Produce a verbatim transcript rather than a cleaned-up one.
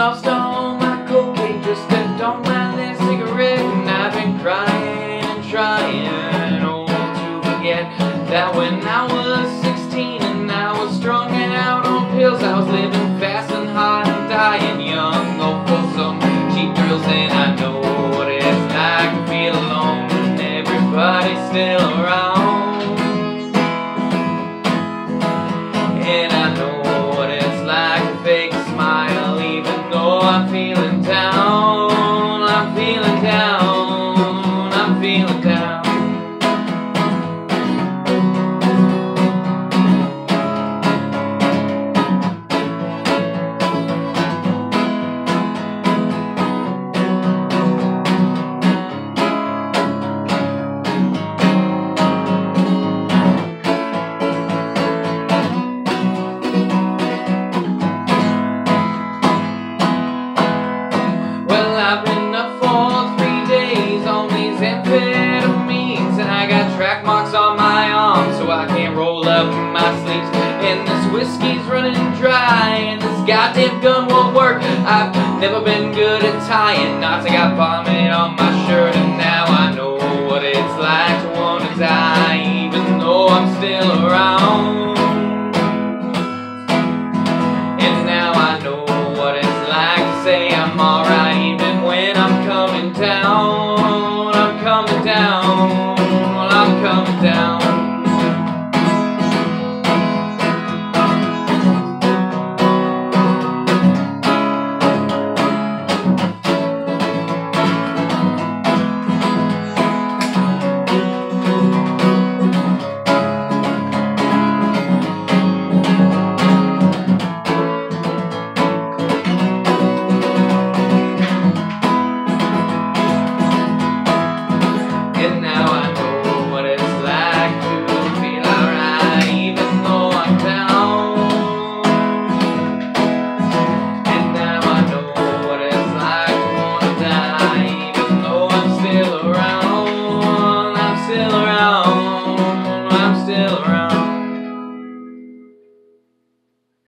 lost all my cocaine, just stepped on my last cigarette, and I've been crying and trying oh, to forget that when I was sixteen and I was strung out on pills, I was living fast and hard and dying young, oh, for some cheap thrills. And I know what it's like to feel alone and everybody's still around, and I know what it's like to fake a smile even though I'm feeling down, I'm feeling down, I'm feeling down. I've been up for three days on these amphetamines, and I got track marks on my arms so I can't roll up my sleeves, and this whiskey's running dry, and this goddamn gun won't work. I've never been good at tying knots. I got vomit on my shirt, and now I know what it's like to want to die even though I'm still around.